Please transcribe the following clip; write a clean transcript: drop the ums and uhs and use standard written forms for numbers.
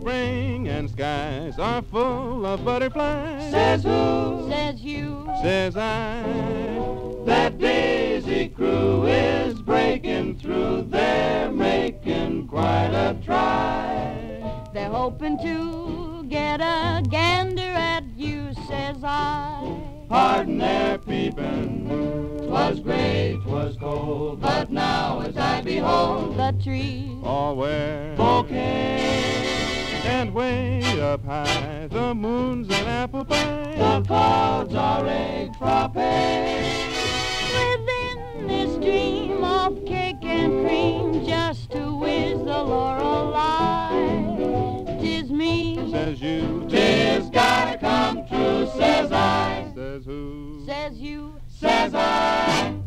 spring and skies are full of butterflies. Says who? Says you. Says I. That Daisy crew is breaking through. They're making quite a try. They're hoping to get a gander at you, says I. Pardon their peeping. 'Twas gray, 'twas cold, but now as I behold The trees all wear bouquets, and way up high the moon's an apple pie. the clouds are egg frappés. within this dream of cake and cream, just to whiz the Lorelei. 'Tis me, Says you. Tis gotta come true, says I. Says who? says you. Says I.